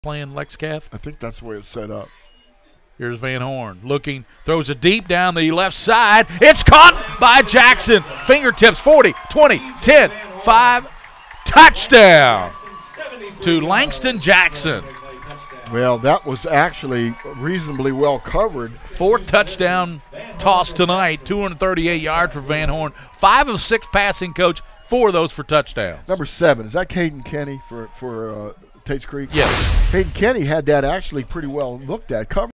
playing Lex Cath? I think that's the way it's set up. Here's Van Horn looking, throws it deep down the left side. It's caught by Jackson. Fingertips, 40, 20, 10, 5. Touchdown to Langston Jackson. Well, that was actually reasonably well covered. 4th touchdown toss tonight, 238 yards for Van Horn. 5 of 6 passing, coach. 4 of those for touchdowns. Number 7, is that Caden Kenny for Tates Creek? Yes. Caden Kenny had that actually pretty well looked at. Covered